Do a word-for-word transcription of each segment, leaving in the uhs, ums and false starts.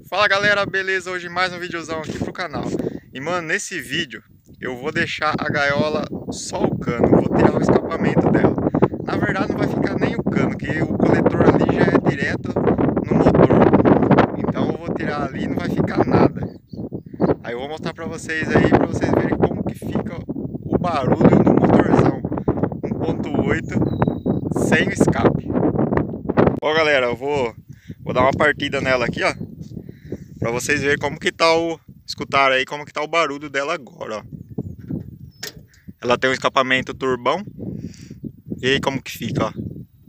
Fala galera, beleza? Hoje mais um videozão aqui pro canal. E mano, nesse vídeo eu vou deixar a gaiola só o cano, vou tirar o escapamento dela. Na verdade não vai ficar nem o cano, que o coletor ali já é direto no motor. Então eu vou tirar ali e não vai ficar nada. Aí eu vou mostrar pra vocês aí, pra vocês verem como que fica o barulho do motorzão um ponto oito sem o escape. Ó galera, eu vou, vou dar uma partida nela aqui, ó. Pra vocês verem como que tá o... Escutar aí como que tá o barulho dela agora, ó. Ela tem um escapamento turbão. E aí como que fica, ó.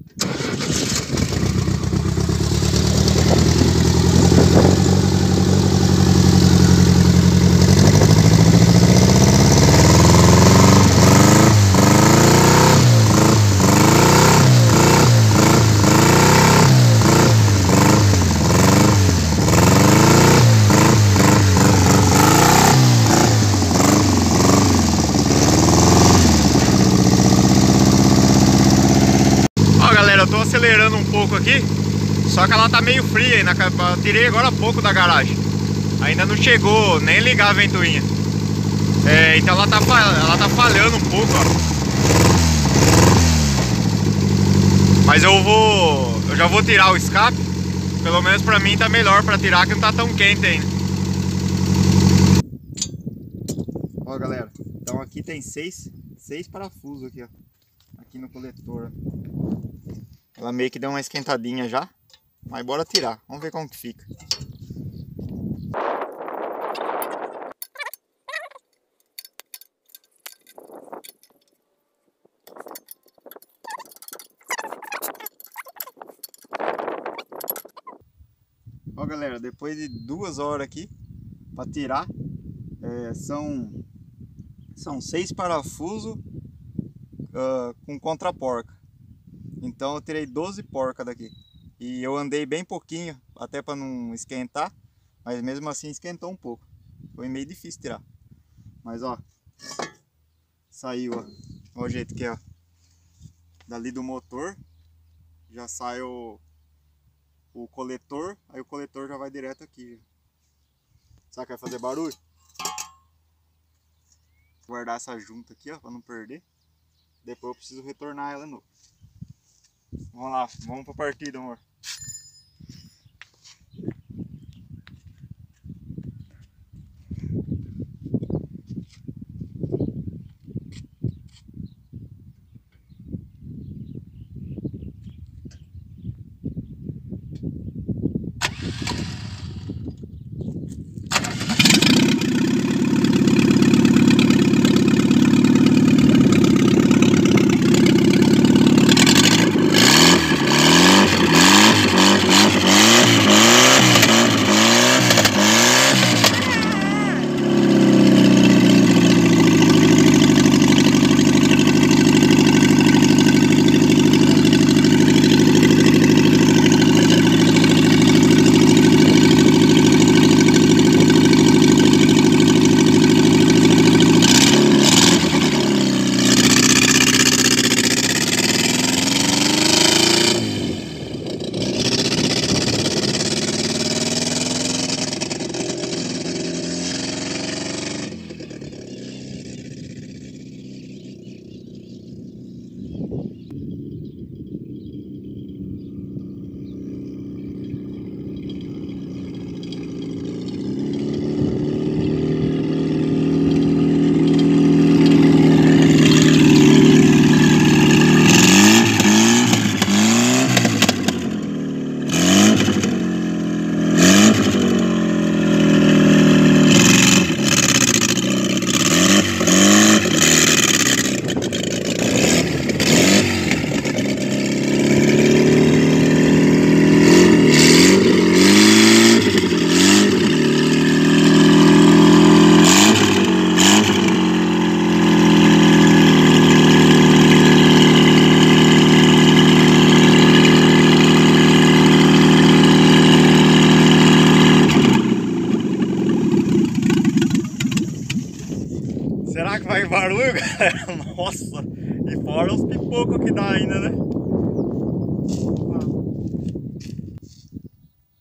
Eu tô acelerando um pouco aqui, só que ela tá meio fria ainda. Eu tirei agora há pouco da garagem, ainda não chegou nem ligar a ventoinha. É, então ela tá, ela tá falhando um pouco, ó. Mas eu vou, eu já vou tirar o escape. Pelo menos pra mim tá melhor pra tirar, que não tá tão quente ainda. Ó galera, então aqui tem seis, seis parafusos aqui, ó, aqui no coletor. Ela meio que deu uma esquentadinha já, mas bora tirar, vamos ver como que fica. Ó galera, depois de duas horas aqui para tirar, é, são, são seis parafusos uh, com contraporca. Então eu tirei doze porcas daqui. E eu andei bem pouquinho, até para não esquentar. Mas mesmo assim esquentou um pouco. Foi meio difícil tirar. Mas ó, saiu, ó. Olha o jeito que é, ó. Dali do motor já sai o, o coletor. Aí o coletor já vai direto aqui. Sabe que vai fazer barulho? Vou guardar essa junta aqui, ó, para não perder. Depois eu preciso retornar ela de novo. Vamos lá, vamos pra partida, amor. faz barulho, galera. Nossa, e fora os pipocos que dá ainda, né?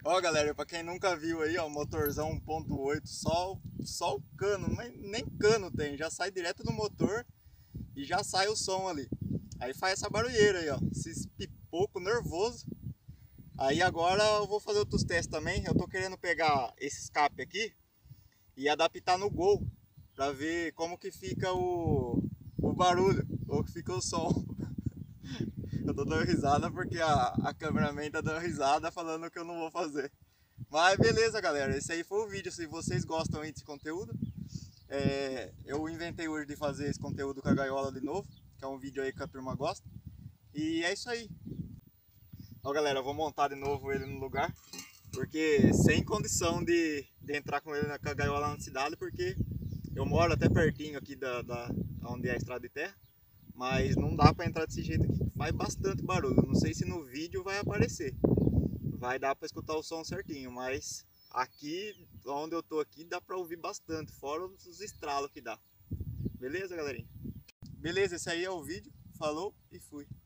Ó, galera, pra quem nunca viu aí, ó, motorzão um ponto oito, só, só o cano, nem, nem cano tem, já sai direto do motor e já sai o som ali. Aí faz essa barulheira aí, ó, esses pipoco nervoso. Aí agora eu vou fazer outros testes também. Eu tô querendo pegar esse escape aqui e adaptar no Gol, pra ver como que fica o, o barulho, ou que fica o som. Eu tô dando risada porque a, a cameraman tá dando risada falando que eu não vou fazer. Mas beleza, galera, esse aí foi o vídeo. Se vocês gostam aí desse conteúdo, é, eu inventei hoje de fazer esse conteúdo com a gaiola de novo, que é um vídeo aí que a turma gosta. E é isso aí. Ó, galera, eu vou montar de novo ele no lugar, porque sem condição de, de entrar com ele na com a gaiola na cidade, porque eu moro até pertinho aqui da, da onde é a estrada de terra. Mas não dá para entrar desse jeito aqui, faz bastante barulho. Não sei se no vídeo vai aparecer, vai dar para escutar o som certinho, mas aqui onde eu tô aqui dá para ouvir bastante, fora os estralos que dá. Beleza, galerinha? Beleza, esse aí é o vídeo. Falou e fui.